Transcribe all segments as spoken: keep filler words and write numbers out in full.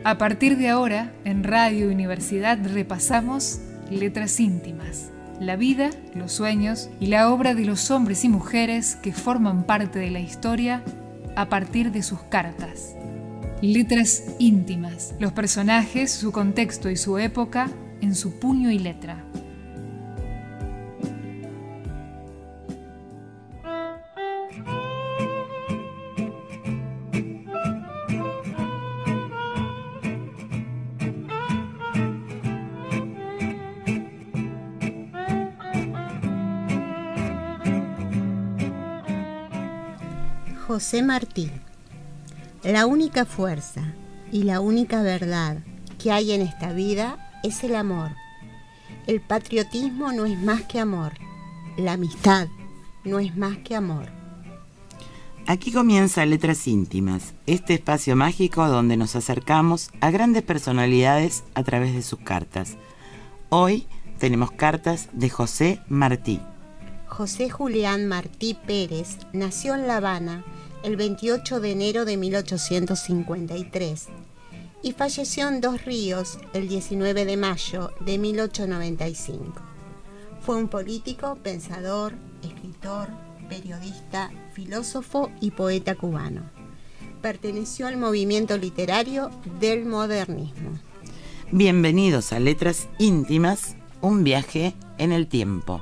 A partir de ahora, en Radio Universidad repasamos Letras Íntimas, la vida, los sueños y la obra de los hombres y mujeres que forman parte de la historia a partir de sus cartas. Letras Íntimas, los personajes, su contexto y su época en su puño y letra. José Martí. La única fuerza y la única verdad que hay en esta vida es el amor. El patriotismo no es más que amor. La amistad no es más que amor. Aquí comienza Letras Íntimas, este espacio mágico donde nos acercamos a grandes personalidades a través de sus cartas. Hoy tenemos cartas de José Martí. José Julián Martí Pérez nació en La Habana el veintiocho de enero de mil ochocientos cincuenta y tres y falleció en Dos Ríos el diecinueve de mayo de mil ochocientos noventa y cinco. Fue un político, pensador, escritor, periodista, filósofo y poeta cubano. Perteneció al movimiento literario del modernismo. Bienvenidos a Letras Íntimas, un viaje en el tiempo.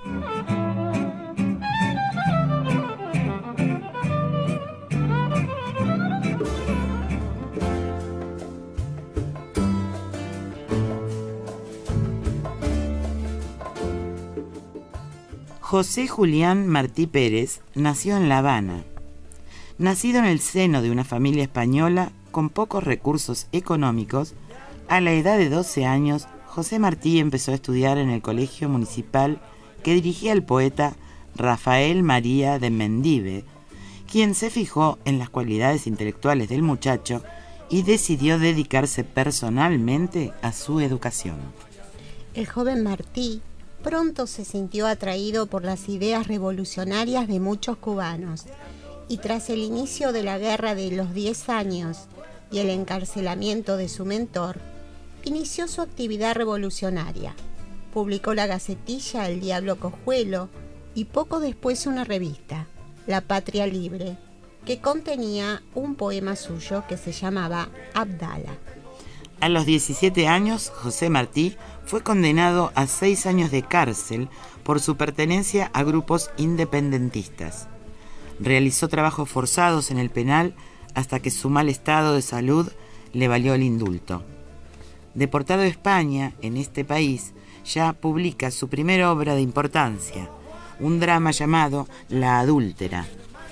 José Julián Martí Pérez nació en La Habana. Nacido en el seno de una familia española con pocos recursos económicos, a la edad de doce años, José Martí empezó a estudiar en el colegio municipal que dirigía el poeta Rafael María de Mendive, quien se fijó en las cualidades intelectuales del muchacho y decidió dedicarse personalmente a su educación. El joven Martí pronto se sintió atraído por las ideas revolucionarias de muchos cubanos y tras el inicio de la Guerra de los Diez Años y el encarcelamiento de su mentor, inició su actividad revolucionaria. Publicó la gacetilla El Diablo Cojuelo y poco después una revista, La Patria Libre, que contenía un poema suyo que se llamaba Abdala. A los diecisiete años, José Martí fue condenado a seis años de cárcel por su pertenencia a grupos independentistas. Realizó trabajos forzados en el penal hasta que su mal estado de salud le valió el indulto. Deportado a España, en este país, ya publica su primera obra de importancia, un drama llamado La Adúltera.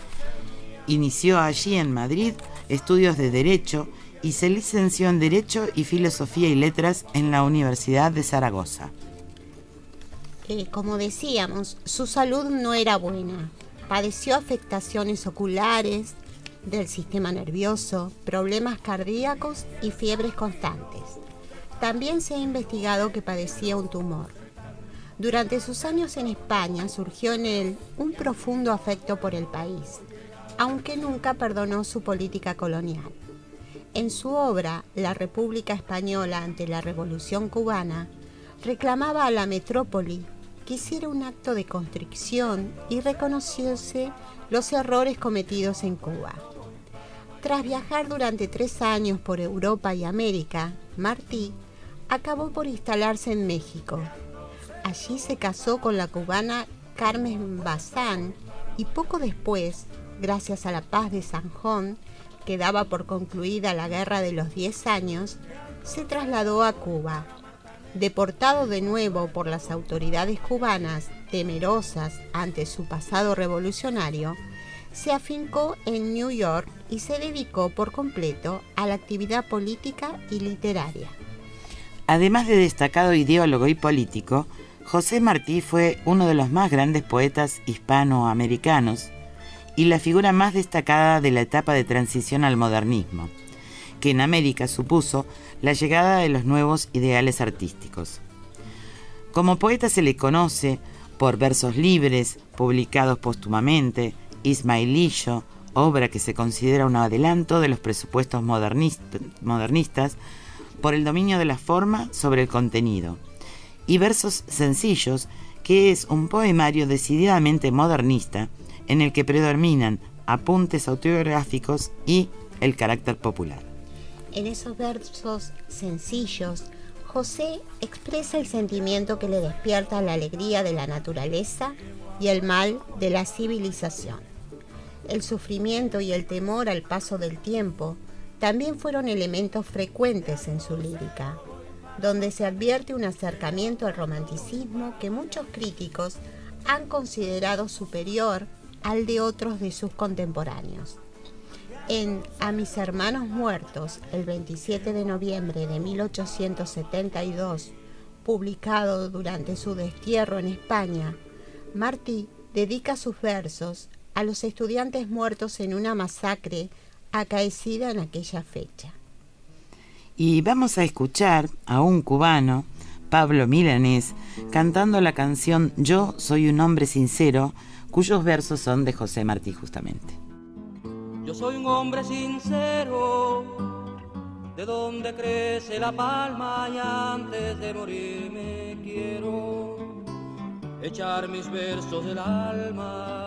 Inició allí en Madrid estudios de Derecho y se licenció en Derecho y Filosofía y Letras en la Universidad de Zaragoza. Eh, como decíamos, su salud no era buena. Padeció afectaciones oculares, del sistema nervioso, problemas cardíacos y fiebres constantes. También se ha investigado que padecía un tumor. Durante sus años en España surgió en él un profundo afecto por el país, aunque nunca perdonó su política colonial. En su obra, La República Española ante la Revolución Cubana, reclamaba a la metrópoli que hiciera un acto de contrición y reconociese los errores cometidos en Cuba. Tras viajar durante tres años por Europa y América, Martí acabó por instalarse en México. Allí se casó con la cubana Carmen Bazán y poco después, gracias a la paz de Sanjón, que daba por concluida la Guerra de los Diez Años, se trasladó a Cuba. Deportado de nuevo por las autoridades cubanas, temerosas ante su pasado revolucionario, se afincó en New York y se dedicó por completo a la actividad política y literaria. Además de destacado ideólogo y político, José Martí fue uno de los más grandes poetas hispanoamericanos y la figura más destacada de la etapa de transición al modernismo, que en América supuso la llegada de los nuevos ideales artísticos. Como poeta se le conoce por Versos Libres, publicados póstumamente, Ismaelillo, obra que se considera un adelanto de los presupuestos modernist- modernistas, por el dominio de la forma sobre el contenido, y Versos sencillos, que es un poemario decididamente modernista en el que predominan apuntes autobiográficos y el carácter popular. En esos versos sencillos, José expresa el sentimiento que le despierta la alegría de la naturaleza y el mal de la civilización. El sufrimiento y el temor al paso del tiempo también fueron elementos frecuentes en su lírica, donde se advierte un acercamiento al romanticismo que muchos críticos han considerado superior al de otros de sus contemporáneos. En A mis hermanos muertos, el veintisiete de noviembre de mil ochocientos setenta y dos, publicado durante su destierro en España, Martí dedica sus versos a los estudiantes muertos en una masacre acaecida en aquella fecha. Y vamos a escuchar a un cubano, Pablo Milanés, cantando la canción Yo soy un hombre sincero, cuyos versos son de José Martí justamente. Yo soy un hombre sincero, de donde crece la palma, y antes de morirme quiero echar mis versos del alma.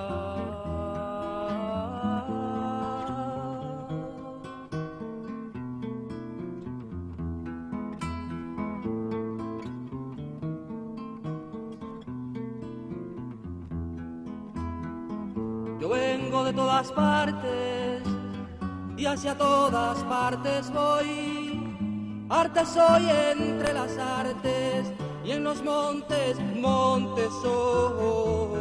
Yo vengo de todas partes y hacia todas partes voy. Arte soy entre las artes y en los montes, montes soy.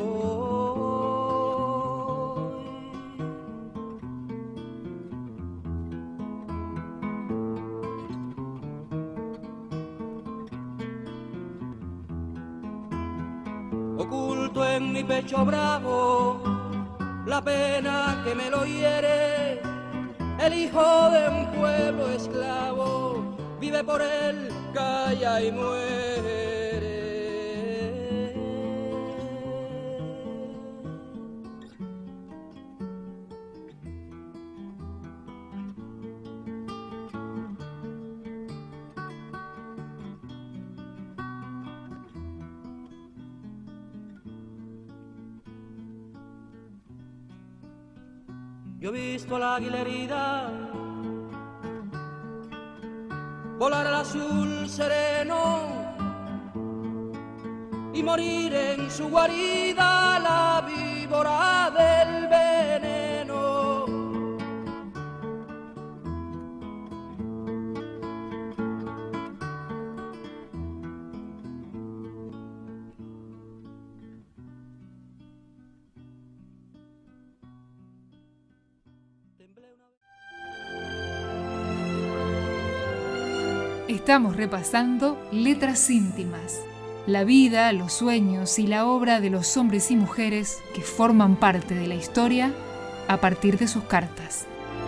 Oculto en mi pecho bravo la pena que me lo hiere, el hijo de un pueblo esclavo vive por él, calla y muere. Yo he visto al águila herida volar al azul sereno y morir en su guarida la víbora del veneno. Estamos repasando Letras íntimas, la vida, los sueños y la obra de los hombres y mujeres que forman parte de la historia a partir de sus cartas.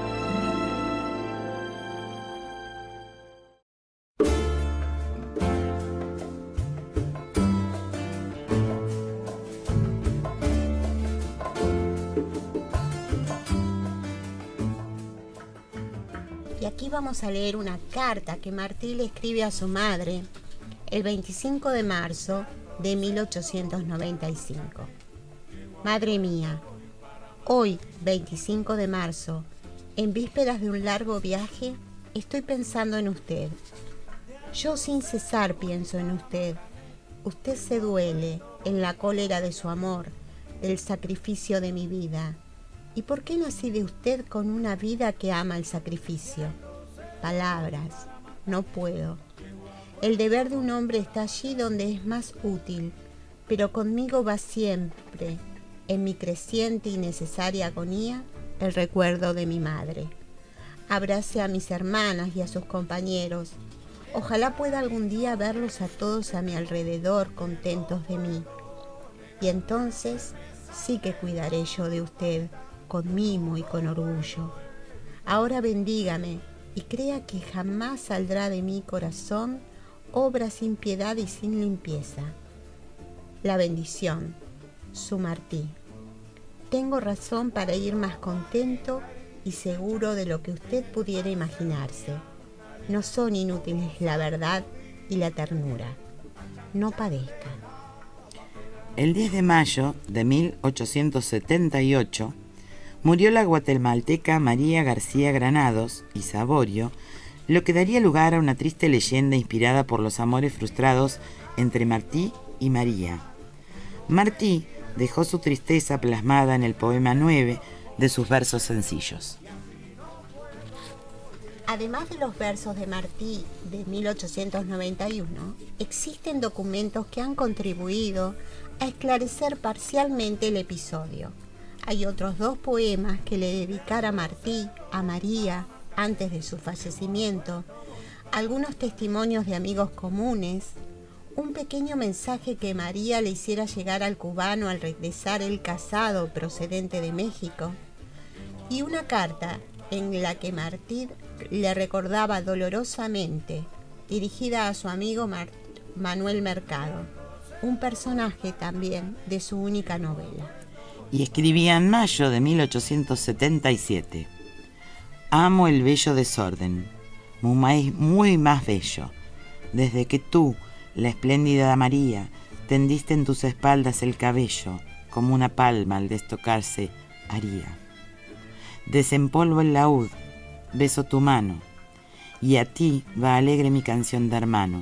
Y aquí vamos a leer una carta que Martí le escribe a su madre el veinticinco de marzo de mil ochocientos noventa y cinco. Madre mía, hoy, veinticinco de marzo, en vísperas de un largo viaje, estoy pensando en usted. Yo sin cesar pienso en usted. Usted se duele en la cólera de su amor, del sacrificio de mi vida. ¿Y por qué nací de usted con una vida que ama el sacrificio? Palabras, no puedo. El deber de un hombre está allí donde es más útil, pero conmigo va siempre, en mi creciente y necesaria agonía, el recuerdo de mi madre. Abrace a mis hermanas y a sus compañeros. Ojalá pueda algún día verlos a todos a mi alrededor contentos de mí. Y entonces sí que cuidaré yo de usted, con mimo y con orgullo. Ahora bendígame y crea que jamás saldrá de mi corazón obra sin piedad y sin limpieza. La bendición, su Martí. Tengo razón para ir más contento y seguro de lo que usted pudiera imaginarse. No son inútiles la verdad y la ternura. No padezca. El diez de mayo de mil ochocientos setenta y ocho murió la guatemalteca María García Granados y Saborio, lo que daría lugar a una triste leyenda inspirada por los amores frustrados entre Martí y María. Martí dejó su tristeza plasmada en el poema nueve de sus versos sencillos. Además de los versos de Martí de mil ochocientos noventa y uno, existen documentos que han contribuido a esclarecer parcialmente el episodio. Hay otros dos poemas que le dedicara Martí a María antes de su fallecimiento, algunos testimonios de amigos comunes, un pequeño mensaje que María le hiciera llegar al cubano al regresar él casado procedente de México, y una carta en la que Martí le recordaba dolorosamente, dirigida a su amigo Mar- Manuel Mercado, un personaje también de su única novela. Y escribía en mayo de mil ochocientos setenta y siete. Amo el bello desorden, muy, muy más bello, desde que tú, la espléndida María, tendiste en tus espaldas el cabello, como una palma al destocarse haría. Desempolvo el laúd, beso tu mano, y a ti va alegre mi canción de hermano.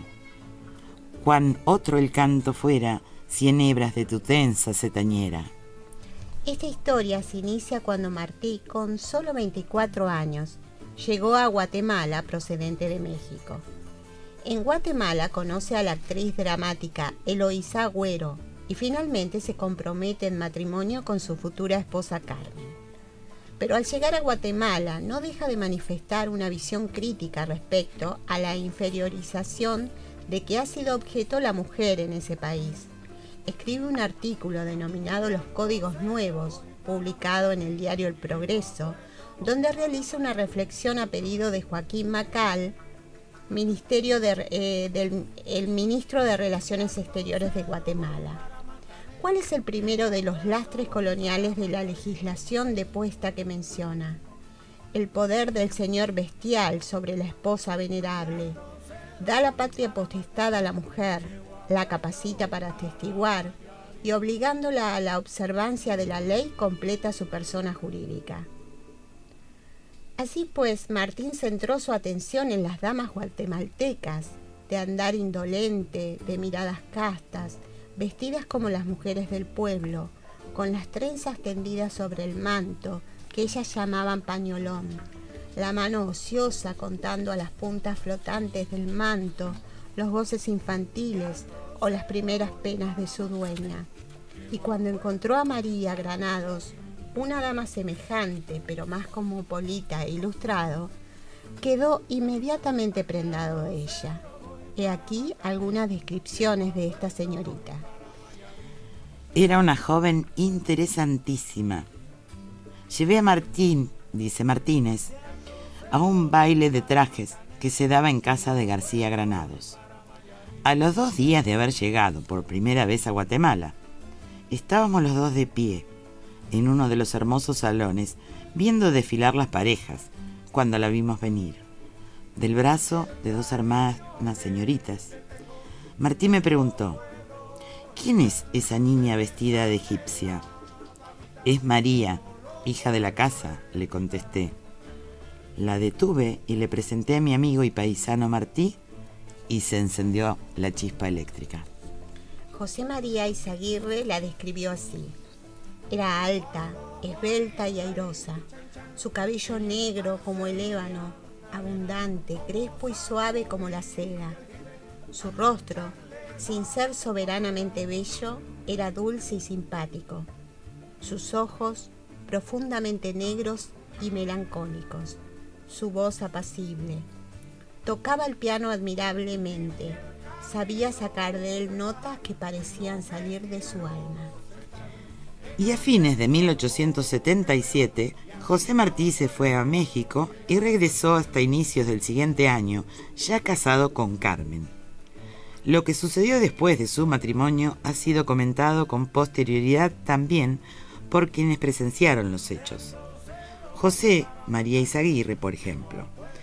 Cuán otro el canto fuera, cien hebras de tu tensa se tañera. Esta historia se inicia cuando Martí, con solo veinticuatro años, llegó a Guatemala procedente de México. En Guatemala conoce a la actriz dramática Eloísa Agüero y finalmente se compromete en matrimonio con su futura esposa Carmen. Pero al llegar a Guatemala no deja de manifestar una visión crítica respecto a la inferiorización de que ha sido objeto la mujer en ese país. Escribe un artículo denominado Los Códigos Nuevos, publicado en el diario El Progreso, donde realiza una reflexión a pedido de Joaquín Macal, ministerio de, eh, del el ministro de Relaciones Exteriores de Guatemala. ¿Cuál es el primero de los lastres coloniales de la legislación depuesta que menciona? El poder del señor bestial sobre la esposa venerable. Da la patria potestad a la mujer, la capacita para atestiguar y obligándola a la observancia de la ley completa su persona jurídica. Así pues, Martín centró su atención en las damas guatemaltecas, de andar indolente, de miradas castas, vestidas como las mujeres del pueblo, con las trenzas tendidas sobre el manto, que ellas llamaban pañolón, la mano ociosa contando a las puntas flotantes del manto, los goces infantiles o las primeras penas de su dueña. Y cuando encontró a María Granados, una dama semejante, pero más cosmopolita e ilustrado, quedó inmediatamente prendado de ella. He aquí algunas descripciones de esta señorita. Era una joven interesantísima. Llevé a Martín, dice Martínez, a un baile de trajes que se daba en casa de García Granados. A los dos días de haber llegado por primera vez a Guatemala, estábamos los dos de pie, en uno de los hermosos salones, viendo desfilar las parejas, cuando la vimos venir, del brazo de dos hermanas señoritas. Martín me preguntó, ¿quién es esa niña vestida de egipcia? Es María, hija de la casa, le contesté. La detuve y le presenté a mi amigo y paisano Martí, y se encendió la chispa eléctrica. José María Izaguirre la describió así. Era alta, esbelta y airosa, su cabello negro como el ébano, abundante, crespo y suave como la seda. Su rostro, sin ser soberanamente bello, era dulce y simpático. Sus ojos, profundamente negros y melancólicos. Su voz apacible. Tocaba el piano admirablemente. Sabía sacar de él notas que parecían salir de su alma. Y a fines de mil ochocientos setenta y siete, José Martí se fue a México y regresó hasta inicios del siguiente año, ya casado con Carmen. Lo que sucedió después de su matrimonio ha sido comentado con posterioridad también por quienes presenciaron los hechos. José María Izaguirre, por ejemplo,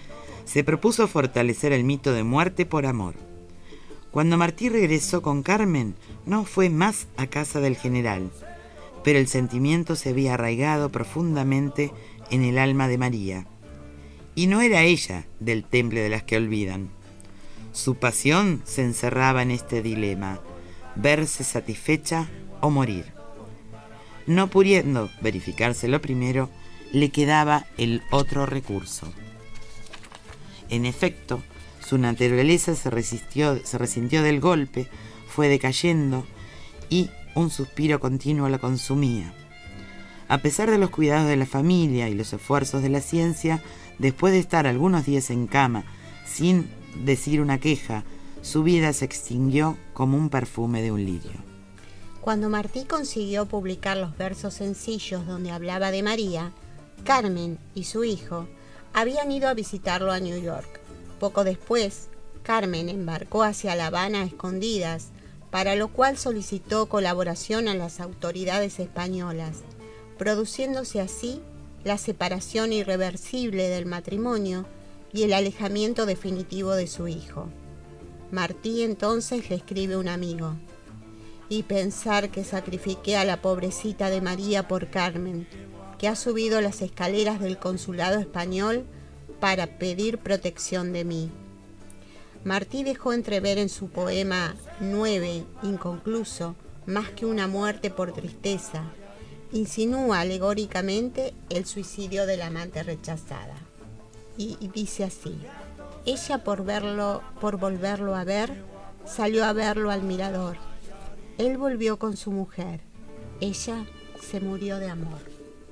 Se propuso fortalecer el mito de muerte por amor. Cuando Martí regresó con Carmen, no fue más a casa del general, pero el sentimiento se había arraigado profundamente en el alma de María. Y no era ella del temple de las que olvidan. Su pasión se encerraba en este dilema: verse satisfecha o morir. No pudiendo verificarse lo primero, le quedaba el otro recurso. En efecto, su naturaleza se resistió, se resintió del golpe, fue decayendo y un suspiro continuo la consumía. A pesar de los cuidados de la familia y los esfuerzos de la ciencia, después de estar algunos días en cama sin decir una queja, su vida se extinguió como un perfume de un lirio. Cuando Martí consiguió publicar los versos sencillos donde hablaba de María, Carmen y su hijo habían ido a visitarlo a New York. Poco después, Carmen embarcó hacia La Habana a escondidas, para lo cual solicitó colaboración a las autoridades españolas, produciéndose así la separación irreversible del matrimonio y el alejamiento definitivo de su hijo. Martí entonces le escribe a un amigo: y pensar que sacrifiqué a la pobrecita de María por Carmen, que ha subido las escaleras del consulado español para pedir protección de mí. Martí dejó entrever en su poema nueve, inconcluso, más que una muerte por tristeza. Insinúa alegóricamente el suicidio de la amante rechazada. Y, y dice así: ella por verlo, por volverlo a ver, salió a verlo al mirador. Él volvió con su mujer. Ella se murió de amor.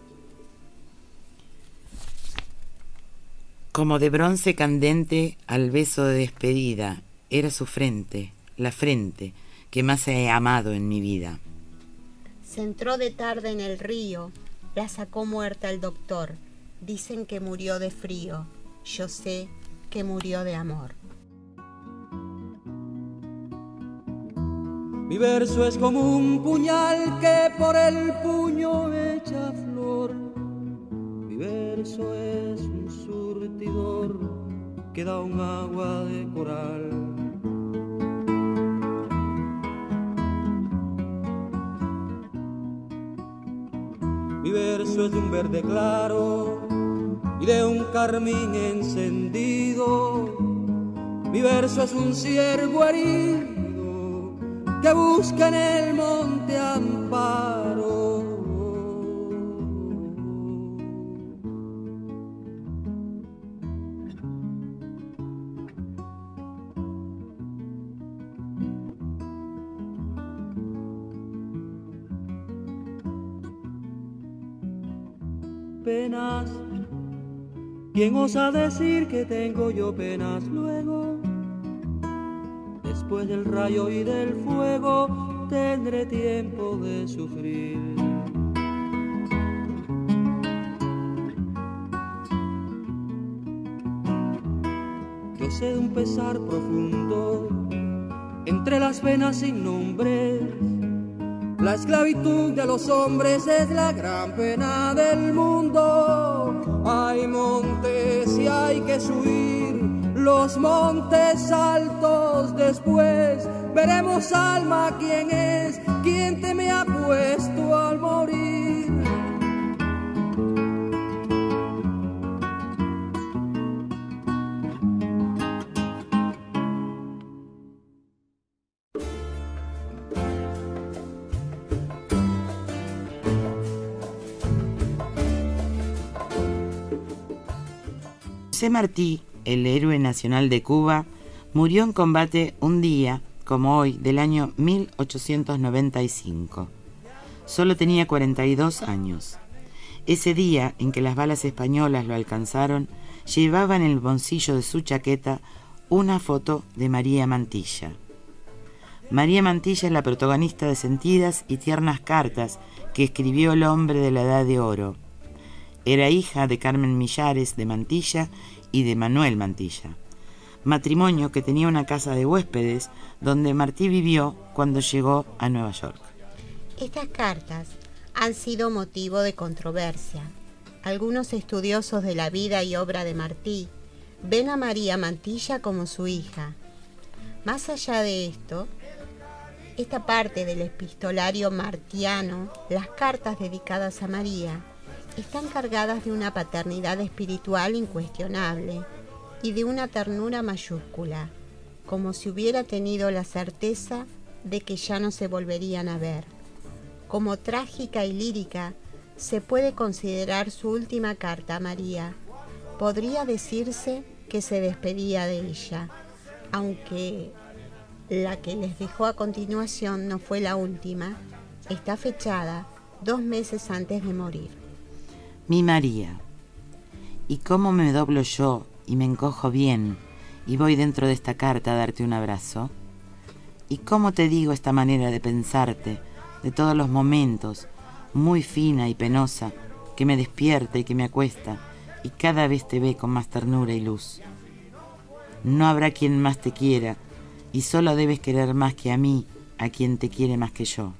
Como de bronce candente al beso de despedida, era su frente, la frente que más he amado en mi vida. Se entró de tarde en el río, la sacó muerta el doctor. Dicen que murió de frío, yo sé que murió de amor. Mi verso es como un puñal que por el puño echa flor. Mi verso es un surtidor que da un agua de coral. Mi verso es de un verde claro y de un carmín encendido. Mi verso es un ciervo herido que busca en el monte amparo. Penas, ¿quién osa decir que tengo yo penas luego? Después del rayo y del fuego tendré tiempo de sufrir. Yo sé de un pesar profundo entre las venas sin nombre. La esclavitud de los hombres es la gran pena del mundo. Hay montes y hay que subir los montes altos. Después veremos, alma, quién es, quién te me ha puesto al morir. José Martí, el héroe nacional de Cuba, murió en combate un día, como hoy, del año mil ochocientos noventa y cinco. Solo tenía cuarenta y dos años. Ese día en que las balas españolas lo alcanzaron, llevaba en el bolsillo de su chaqueta una foto de María Mantilla. María Mantilla es la protagonista de sentidas y tiernas cartas que escribió el hombre de la Edad de Oro. Era hija de Carmen Millares de Mantilla y de Manuel Mantilla, matrimonio que tenía una casa de huéspedes donde Martí vivió cuando llegó a Nueva York. Estas cartas han sido motivo de controversia. Algunos estudiosos de la vida y obra de Martí ven a María Mantilla como su hija. Más allá de esto, esta parte del epistolario martiano, las cartas dedicadas a María, están cargadas de una paternidad espiritual incuestionable y de una ternura mayúscula, como si hubiera tenido la certeza de que ya no se volverían a ver. Como trágica y lírica, se puede considerar su última carta a María. Podría decirse que se despedía de ella, aunque la que les dejó a continuación no fue la última. Está fechada dos meses antes de morir. Mi María, ¿y cómo me doblo yo y me encojo bien y voy dentro de esta carta a darte un abrazo? ¿Y cómo te digo esta manera de pensarte, de todos los momentos, muy fina y penosa, que me despierta y que me acuesta, y cada vez te ve con más ternura y luz? No habrá quien más te quiera, y solo debes querer más que a mí, a quien te quiere más que yo.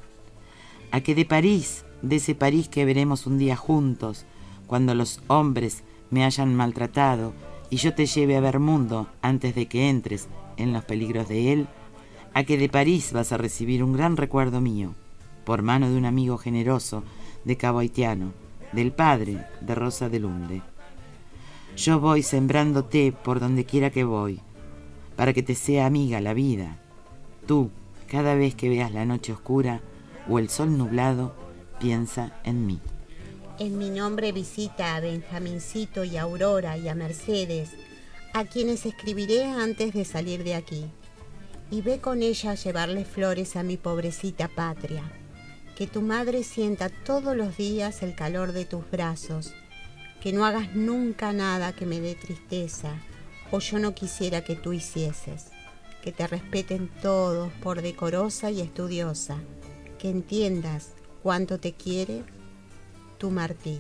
A que de París, de ese París que veremos un día juntos, cuando los hombres me hayan maltratado, y yo te lleve a ver mundo antes de que entres en los peligros de él, a que de París vas a recibir un gran recuerdo mío, por mano de un amigo generoso de Cabo Haitiano, del padre de Rosa de Lunde. Yo voy sembrándote por donde quiera que voy, para que te sea amiga la vida. Tú, cada vez que veas la noche oscura o el sol nublado, piensa en mí. En mi nombre visita a Benjamincito y a Aurora y a Mercedes, a quienes escribiré antes de salir de aquí. Y ve con ella a llevarle flores a mi pobrecita patria. Que tu madre sienta todos los días el calor de tus brazos. Que no hagas nunca nada que me dé tristeza, o yo no quisiera que tú hicieses. Que te respeten todos por decorosa y estudiosa. Que entiendas cuánto te quiere tu Martí.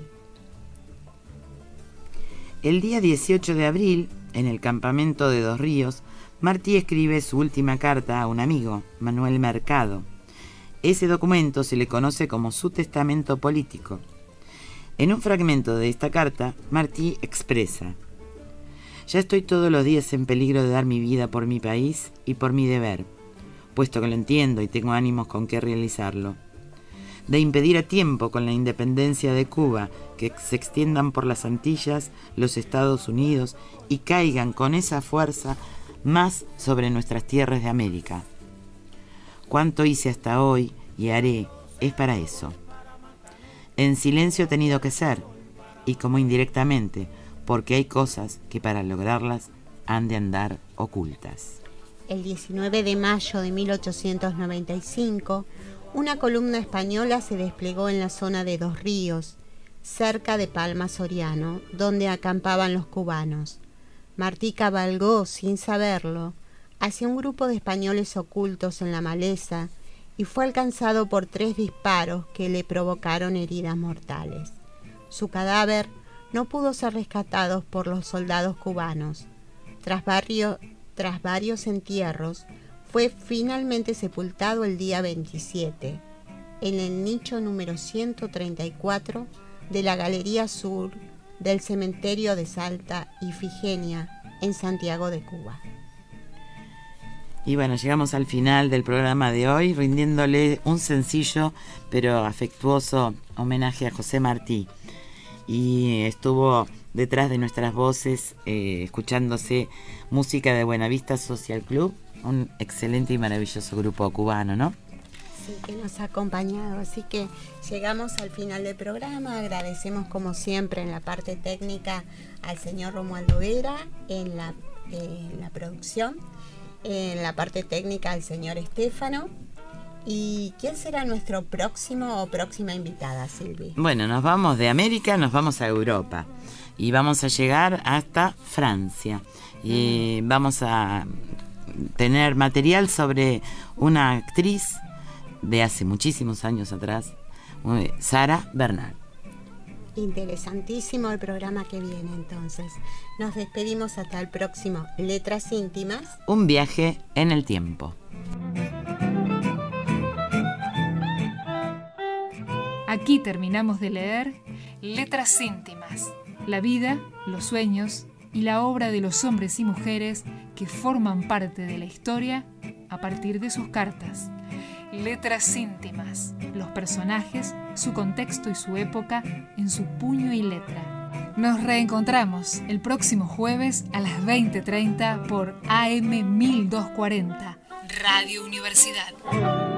El día dieciocho de abril, en el campamento de Dos Ríos, Martí escribe su última carta a un amigo, Manuel Mercado. Ese documento se le conoce como su testamento político. En un fragmento de esta carta, Martí expresa: ya estoy todos los días en peligro de dar mi vida por mi país y por mi deber, puesto que lo entiendo y tengo ánimos con qué realizarlo. De impedir a tiempo con la independencia de Cuba que se extiendan por las Antillas los Estados Unidos y caigan con esa fuerza más sobre nuestras tierras de América. Cuánto hice hasta hoy y haré es para eso. En silencio ha tenido que ser, y como indirectamente, porque hay cosas que para lograrlas han de andar ocultas. El diecinueve de mayo de mil ochocientos noventa y cinco, una columna española se desplegó en la zona de Dos Ríos, cerca de Palma Soriano, donde acampaban los cubanos. Martí cabalgó, sin saberlo, hacia un grupo de españoles ocultos en la maleza y fue alcanzado por tres disparos que le provocaron heridas mortales. Su cadáver no pudo ser rescatado por los soldados cubanos. Tras, barrio, tras varios entierros, fue finalmente sepultado el día veintisiete, en el nicho número ciento treinta y cuatro de la Galería Sur del Cementerio de Santa Ifigenia, en Santiago de Cuba. Y bueno, llegamos al final del programa de hoy, rindiéndole un sencillo pero afectuoso homenaje a José Martí. Y estuvo detrás de nuestras voces, eh, escuchándose música de Buenavista Social Club, un excelente y maravilloso grupo cubano, ¿no? Sí, que nos ha acompañado. Así que llegamos al final del programa. Agradecemos como siempre en la parte técnica al señor Romualdo Vera, en la, eh, la producción, en la parte técnica al señor Estefano. ¿Y quién será nuestro próximo o próxima invitada, Silvi? Bueno, nos vamos de América, nos vamos a Europa y vamos a llegar hasta Francia. Y uh-huh. vamos a tener material sobre una actriz de hace muchísimos años atrás, Sara Bernard. Interesantísimo el programa que viene, entonces. Nos despedimos hasta el próximo Letras Íntimas. Un viaje en el tiempo. Aquí terminamos de leer Letras Íntimas, la vida, los sueños y la obra de los hombres y mujeres que forman parte de la historia a partir de sus cartas. Letras íntimas, los personajes, su contexto y su época en su puño y letra. Nos reencontramos el próximo jueves a las veinte treinta por A M mil doscientos cuarenta, Radio Universidad.